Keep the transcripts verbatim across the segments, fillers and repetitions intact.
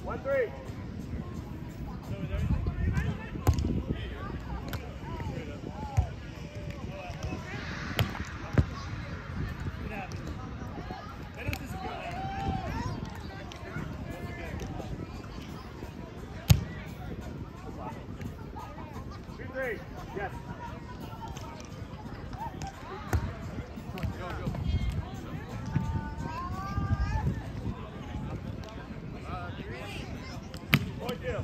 One three. Yes. Point deal.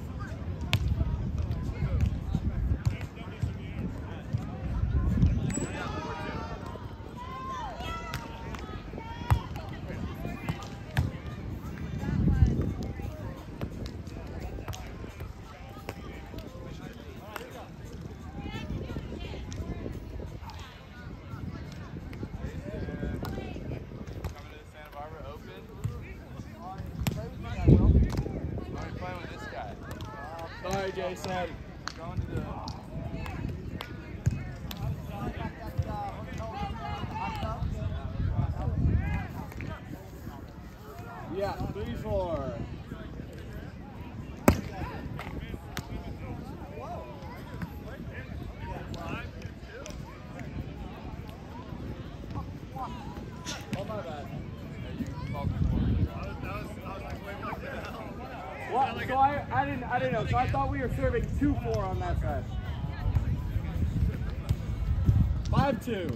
Sorry, Jason. Going to the... Yeah, three, four. Oh, my bad. What? So I, I didn't I didn't know. So I thought we were serving two four on that side. Five two.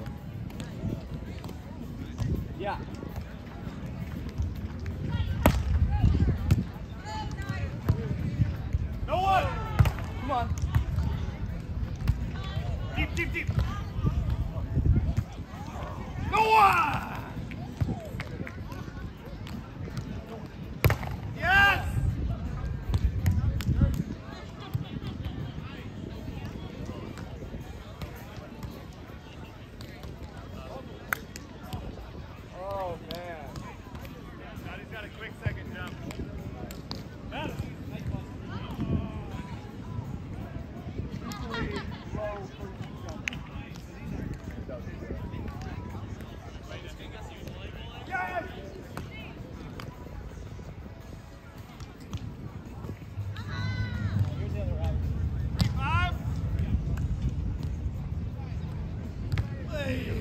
Yeah. No one. Come on. Deep, deep, deep. No one. Yes. Oh man. He's got a quick second jump. Better. Yes. Three five. Hey.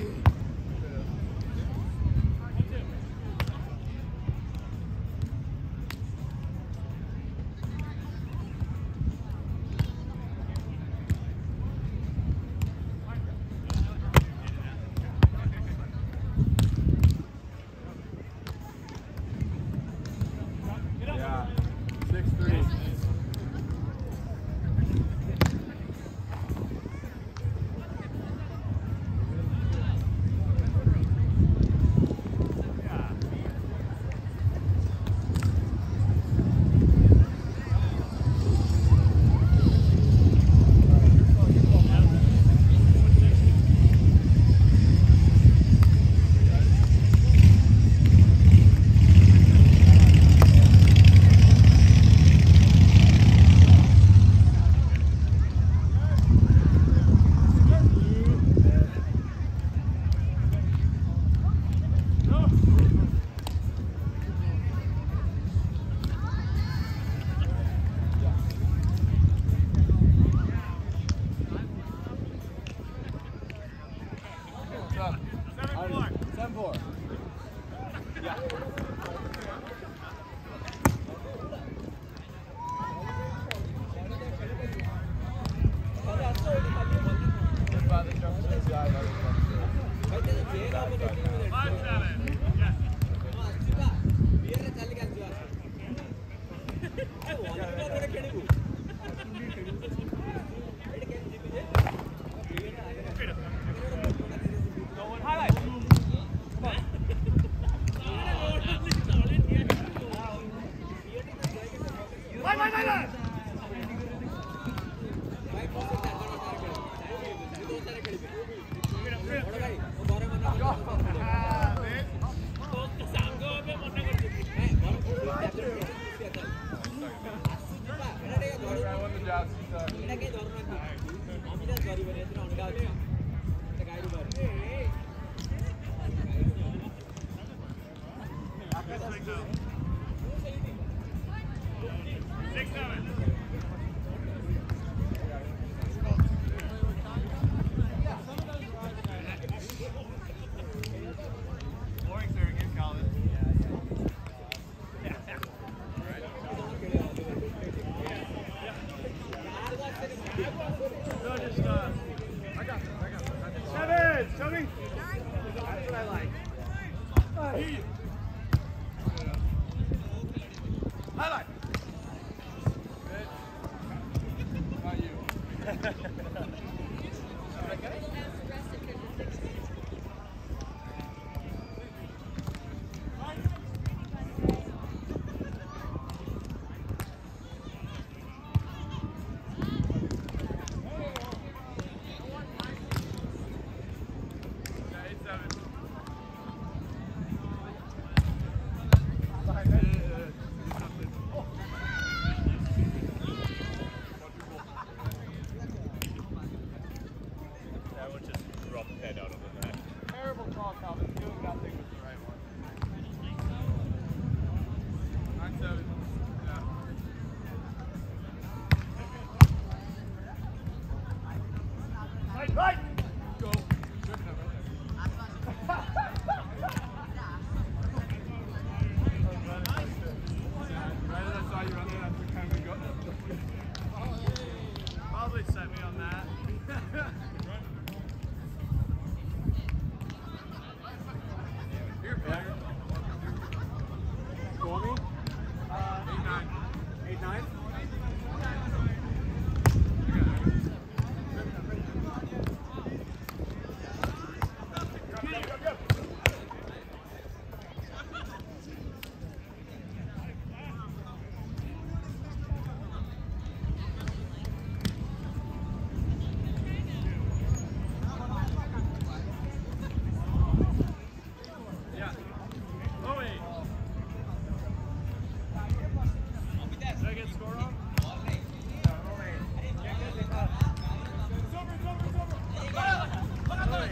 Yeah. Six three. Seven four. Seven four. Yeah. Five seven. Yes. No one highlight. Line, line, line, line. Six, seven. Boring serving in college. No, just, uh, I got this, I got this. I got Seven, show me. That's what I like. this. Highlight. Not you. Terrible call, Calvin. You got things with the right one. Nine, seven. Yeah. Right, right. Go. Right as I saw you run there, that's the kind of go. Probably set me on that. You're better. Score me. Uh, eight, nine. Eight, nine. Yeah. Oh, eight. Did I get the score wrong? It's over, it's over, it's over.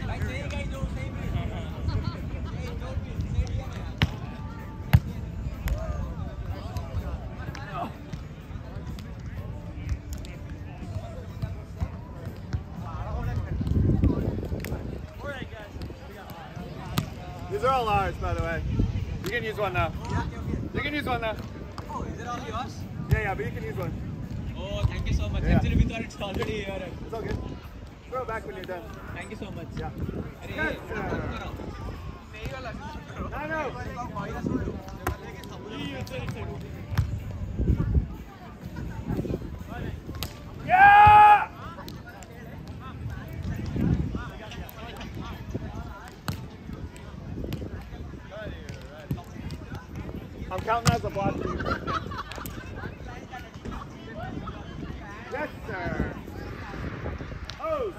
These are all ours, by the way. You can use one now. You can use one now. Oh, is it all yours? Yeah, yeah, but you can use one. Oh, thank you so much. Yeah. Actually, we thought it's already here. It's all good. Throw it back when you're done. Thank you so much. Yeah. अरे Yes, ये- sir. No, no. Yeah! I'm counting as a block for you. Yes, sir. Oh.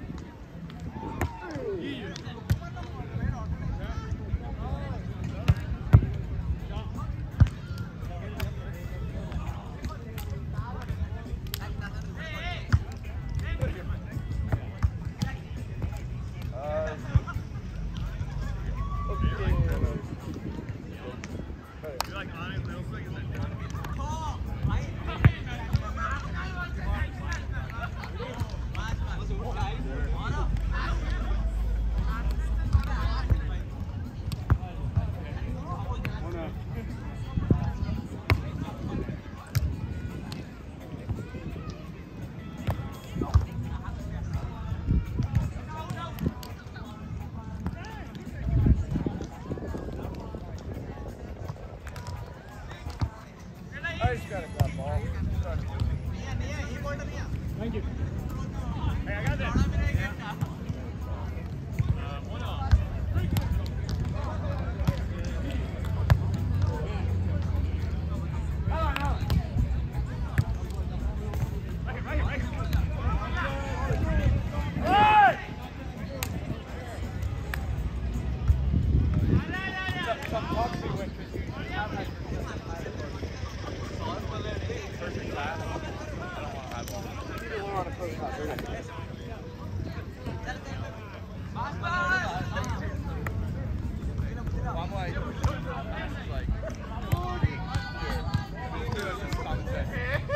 You're like on it real quick and then done. Oh, no. I just got a grab ball. Thank you. Hey, I got this. Uh, one off. Oh, no. Right here, right here, right here. Hey! Some boxing went because you have like perfect class. I don't want to have one. You need to learn how to coach that, really. I'm like, this is like, this is just common sense.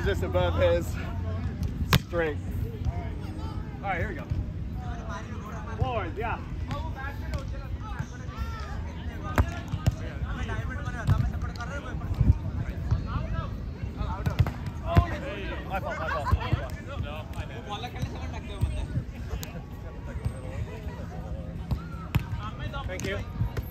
is just above his strength. All right, here we go. Forward, yeah. My fault, my fault. No, I didn't. Thank you.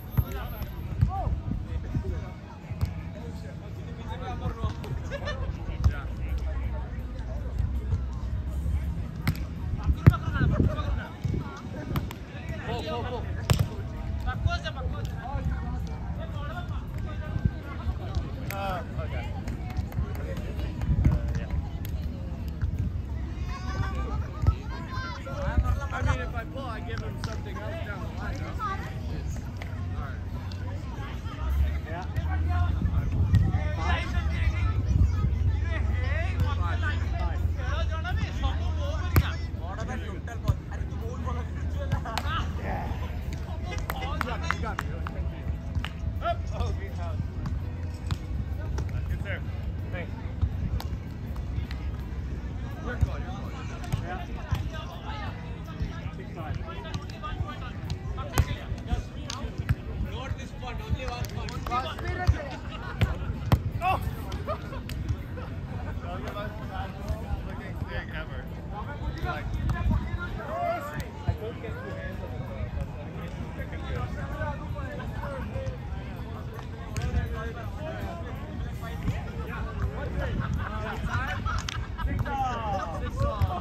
Uh, okay. I mean, if I pull, I give him something else down the line. No? Alright. Yeah. You got me. Up. Oh, greenhouse. Good sir. Thanks. Your call, your call. Yeah. Big time. Not this point, only one point. Oh! That was the most looking thing ever. Like, I couldn't get two hands on the ball, but I think it's Six all. Six all.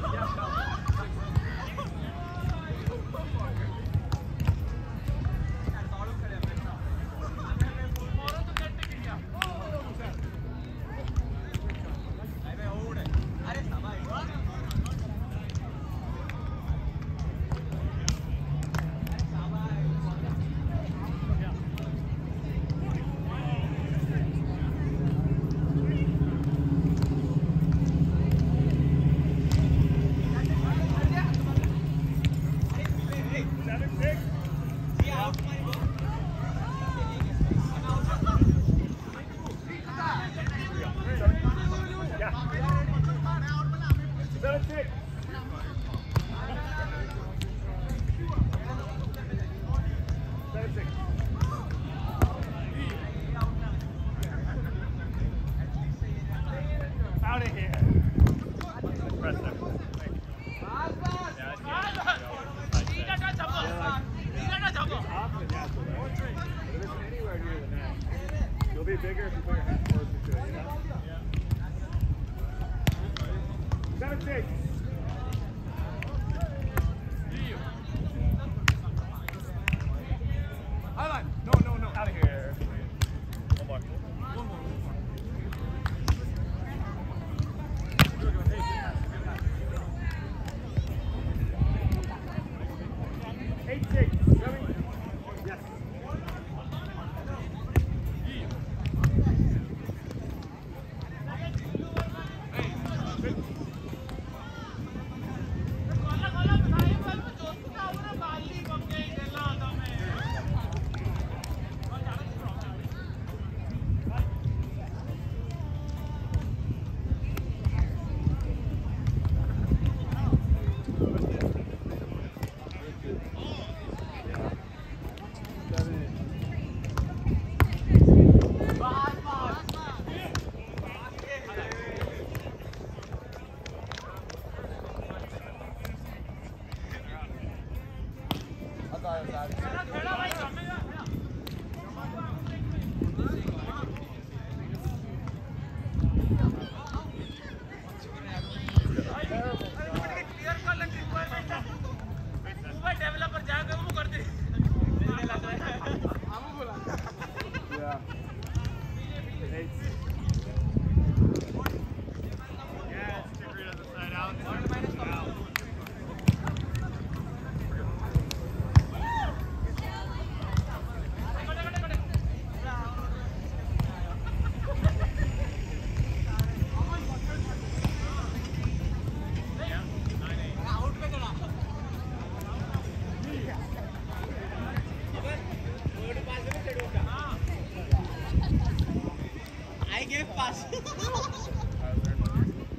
seven, six. Yeah. Seven, six. Seven, six. Out of here. Press that. Often after that. But if it's anywhere near the net, you'll be bigger if you put your head closer to it, you know? Seven, six. Highline. No, no, no. Out of here. One more. One more. Eight, six. Seven. Yes. Yeah. Eight. Yeah, stick right on the side out. I gave pass.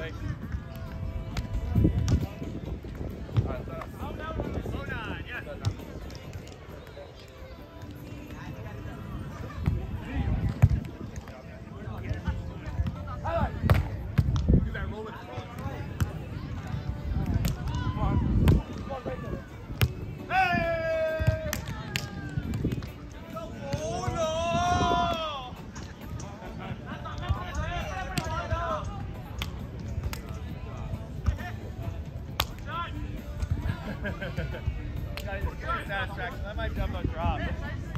Wait. Alright, set up. Oh, nine, yes. Do that, roll it. Satisfaction. That might jump a drop.